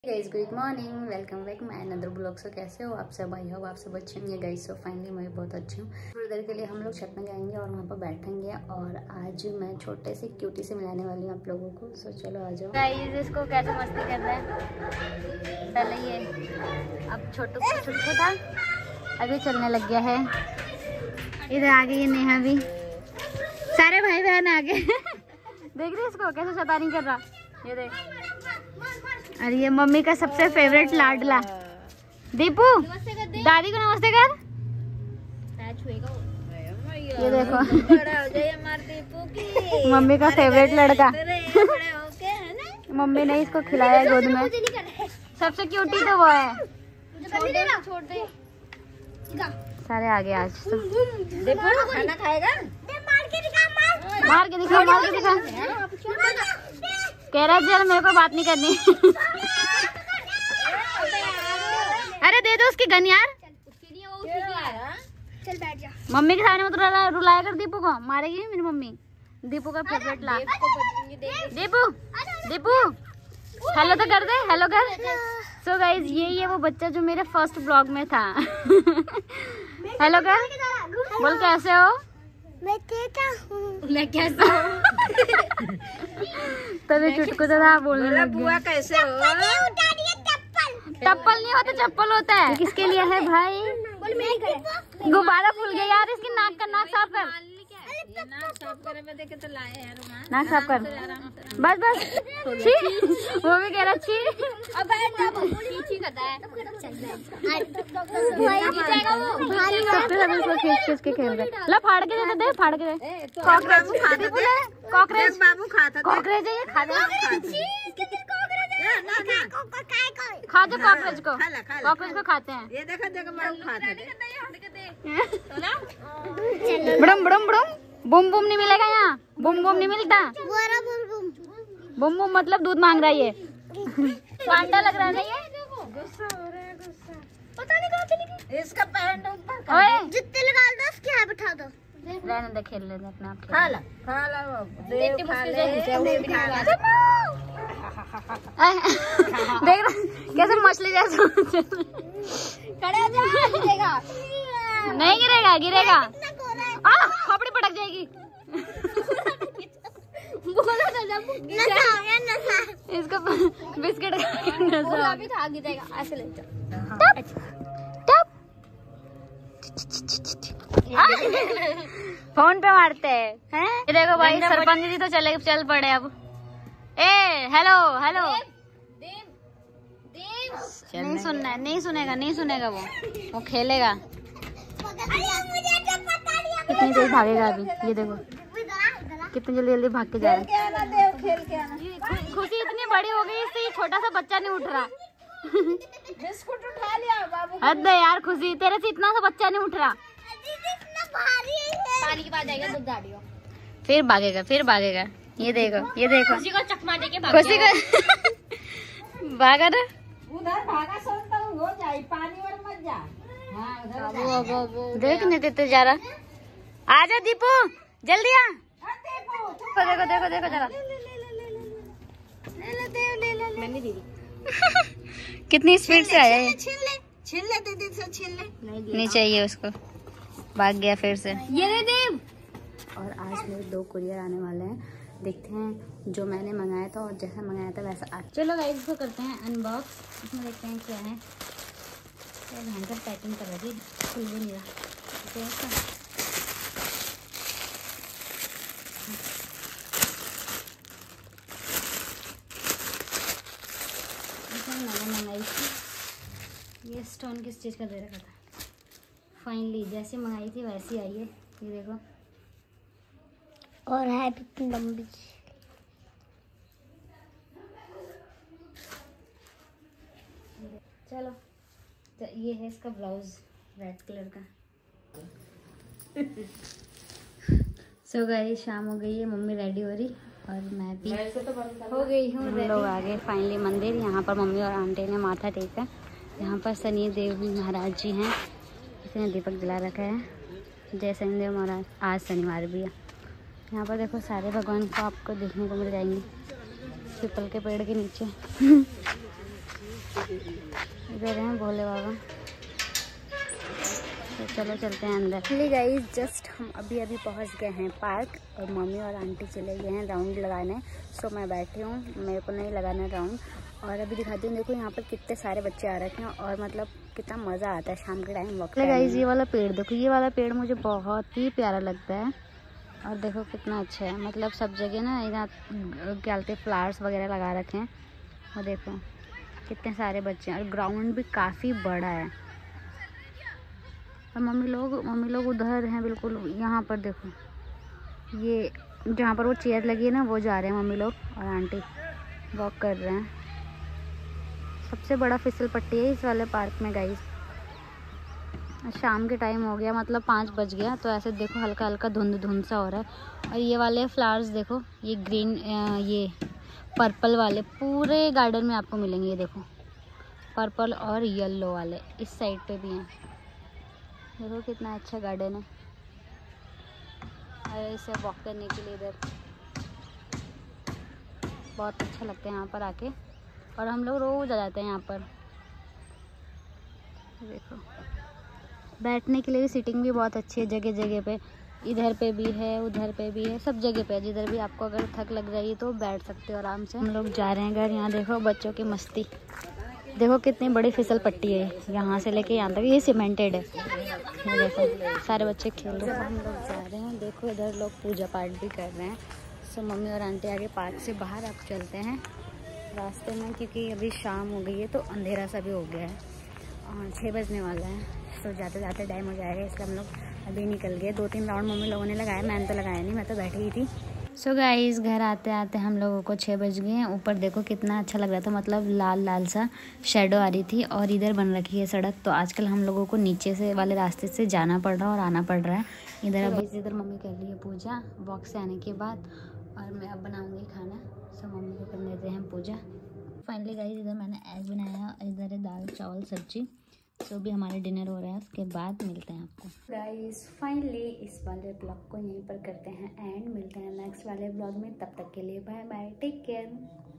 Guys good morning, welcome back my another blog. So कैसे हो आप सब? आई होप आप सब अच्छे होंगे गाइस। सो फाइनली मैं बहुत अच्छी हूँ। थोड़ी देर के लिए हम लोग छत में जाएंगे और वहाँ पर बैठेंगे और आज मैं छोटे से क्यूटी से मिलाने वाली हूँ आप लोगों को। सो चलो आ जाओ गाइस। इसको कैसे मस्ती कर रहा है पहले ये, अब छोटू छुट्टू था अभी चलने लग गया है। इधर आ गई है नेहा भी, सारे भाई बहन आ गए। देख रहे इसको कैसे शैतानी कर रहा, ये देख। अरे ये मम्मी का सबसे फेवरेट लाडला दीपू, दादी को नमस्ते कर। ये देखो मम्मी का फेवरेट लड़का। मम्मी ने इसको खिलाया गोद में, सबसे क्यूटी तो वो है। सारे आ गए आज तो। खाना खाएगा? मार के दिखा, मार के दिखा। कह रहा चल मेरे को बात नहीं करनी। अरे दे दो उसकी गन यार। चल बैठ जा। मम्मी के सामने मत रुलाया कर दीपू को, मारेगी मेरी मम्मी। दीपू का फेवरेट लाड। दीपू दीपू हेलो तो कर दे, हेलो कर। सो गाइज यही है वो बच्चा जो मेरे फर्स्ट ब्लॉग में था। हेलो कर, बोल कैसे हो? मैं कैसा हूँ? मैं कैसा हूँ? तभी चुटकू तो था बोलने लग गया। कैसे हो? चप्पल नहीं होता, चप्पल होता है। किसके लिए है भाई? गुब्बारा फूल गया यार इसकी नाक का। नाक साफ कर, नाक साफ करे में देखे तो लाए यार। नाक साफ कर। बस बस छी, वो भी कह रहा छी। अब बैठ जा, छी करता है। सबको खींच के खेल रहे। ला फाड़ के दे, दे फाड़ के दे। कॉकरोच, कॉकरोच बाबू खाता, कॉकरोच है ये, खा दे। खा दो कॉकरोच को, कॉकरोच को खाते हैं। ये देखो देखो बाबू खाता बड़म बड़म बड़म। बुम बुम नहीं मिलेगा यहाँ, बुम बुम नहीं मिलता। बुम बुम मतलब दूध मांग रहा है ये। पांडा लग रहा है ना ये। गुस्सा हो रहा है, गुस्सा। पता नहीं कहाँ चली गई। इसका पैंट ऊपर ओए जुत्ते लगा दो, उसके यहाँ बिठा दो। रहने दे, खेल लेते अपने आप। खा ला देख रहा कैसे मछली जैसा। खड़े हो जा, गिरेगा। नहीं गिरेगा, गिरेगा। खोपड़ी पटक जाएगी। इसको बिस्किट नशा अभी खा गिरेगा, ऐसे ले जा। फोन पे मारते हैं। ये देखो भाई सरपंच जी तो चल पड़े अब। ए हेलो हेलो। नहीं सुनना है, नहीं सुनेगा, नहीं सुनेगा वो खेलेगा। कितनी तेज भागेगा अभी, ये देखो कितनी जल्दी जल्दी भाग के जा रहा है। खुशी इतनी बड़ी हो गई इससे, ये छोटा सा बच्चा नहीं उठ रहा। बिस्कुट उठा लिया बाबू। हद है यार खुशी, तेरे से इतना सा बच्चा नहीं उठ रहा। पानी के पास जाएगा, दूध डालियो। फिर भागेगा, फिर भागेगा। ये देखो, ये देखो खुशी को चकमा दे के खुशी को भागा ना। उधर भागा सोचता हूँ हो जाए, पानी और मत जा। हाँ उधर देख नहीं देते जा रहा। आजा दीपू जल्दी आ। देखो देखो देखो जरा मैंने दीदी कितनी स्पीड से आया है। छीन ले दीदी से, छीन ले। नहीं चाहिए उसको, भाग गया फिर से। ये दे दे। और आज मेरे 2 कुरियर आने वाले हैं, देखते हैं जो मैंने मंगाया था और जैसा मंगाया था वैसा आ। चलो गाइस इसको करते हैं अनबॉक्स। इसमें देखते हैं क्या है। भयंकर पैकिंग कर रही, खुल भी नहीं रहा। मंगाई थी ये स्टोन किस चीज़ का दे रखा था। फाइनली जैसे मंगाई थी वैसी आई है, ये देखो। और है भी लंबी। चलो तो ये है इसका ब्लाउज रेड कलर का। सो गाइस शाम हो गई है, मम्मी रेडी हो रही और मैं भी हो गई हूँ। हम लोग आ गए फाइनली मंदिर। यहाँ पर मम्मी और आंटी ने माथा टेका। यहाँ पर शनि देव महाराज जी हैं, इसने दीपक जला रखा है। जय शनिदेव महाराज। आज शनिवार भी है। यहाँ पर देखो सारे भगवान को आपको देखने को मिल जाएंगे पीपल के पेड़ के नीचे। इधर हैं भोले बाबा। तो चलो चलते हैं अंदर। चलिए गाइस, जस्ट हम अभी पहुंच गए हैं पार्क और मम्मी और आंटी चले गए हैं राउंड लगाने। सो मैं बैठी हूँ, मेरे को नहीं लगाना राउंड। और अभी दिखाती हूँ, देखो यहाँ पर कितने सारे बच्चे आ रखे हैं और मतलब कितना मज़ा आता है शाम के टाइम वॉक। गाइस ये वाला पेड़ देखो, ये वाला पेड़ मुझे बहुत ही प्यारा लगता है। और देखो कितना अच्छा है, मतलब सब जगह ना यहाँ क्या बोलते हैं फ्लावर्स वगैरह लगा रखे हैं। और देखो कितने सारे बच्चे हैं और ग्राउंड भी काफ़ी बड़ा है। और मम्मी लोग उधर हैं बिल्कुल। यहाँ पर देखो, ये जहाँ पर वो चेयर लगी है ना, वो जा रहे हैं मम्मी लोग और आंटी वॉक कर रहे हैं। सबसे बड़ा फिसल पट्टी है इस वाले पार्क में गाइस। शाम के टाइम हो गया, मतलब 5 बज गया, तो ऐसे देखो हल्का हल्का धुंध सा हो रहा है। और ये वाले फ्लावर्स देखो, ये ग्रीन ये पर्पल वाले पूरे गार्डन में आपको मिलेंगे। ये देखो पर्पल और येलो वाले इस साइड पे भी हैं। देखो कितना अच्छा गार्डन है। और इसे वॉक करने के लिए इधर बहुत अच्छा लगता है यहाँ पर आके। और हम लोग रोज़ आ जाते हैं यहाँ पर। देखो बैठने के लिए भी सीटिंग भी बहुत अच्छी है जगह जगह पे। इधर पे भी है, उधर पे भी है, सब जगह पे है। जिधर भी आपको अगर थक लग रही है तो बैठ सकते हो आराम से। हम लोग जा रहे हैं घर। यहाँ देखो बच्चों की मस्ती, देखो कितनी बड़ी फिसल पट्टी है, यहाँ से लेके यहाँ तक। ये सीमेंटेड है। ये देखो सारे बच्चे खेल रहे हैं। हम लोग जा रहे हैं, देखो इधर लोग पूजा पाठ भी कर रहे हैं। सो मम्मी और आंटी आगे पार्क से बाहर अब चलते हैं रास्ते में, क्योंकि अभी शाम हो गई है तो अंधेरा सा भी हो गया है और 6 बजने वाला है। तो जाते जाते टाइम हो जाएगा, इसलिए हम लोग अभी निकल गए। 2-3 राउंड मम्मी लोगों ने लगाया, मैंने तो लगाया नहीं, मैं तो बैठी ही थी। सो गाइस घर आते आते हम लोगों को 6 बज गए हैं। ऊपर देखो कितना अच्छा लग रहा था, मतलब लाल लाल सा शेडो आ रही थी। और इधर बन रखी है सड़क, तो आजकल हम लोगों को नीचे से वाले रास्ते से जाना पड़ रहा है और आना पड़ रहा है इधर। अभी इधर मम्मी कर रही है पूजा वॉक से आने के बाद, और मैं अब बनाऊँगी खाना। सो मम्मी को कर देते हैं पूजा। फाइनली गाइस इधर मैंने एग बनाया, इधर है दाल चावल सब्जी। तो भी हमारे डिनर हो रहा है, उसके बाद मिलते हैं आपको। गाइस फाइनली इस वाले ब्लॉग को यहीं पर करते हैं एंड मिलते हैं नेक्स्ट वाले ब्लॉग में। तब तक के लिए बाय बाय, टेक केयर।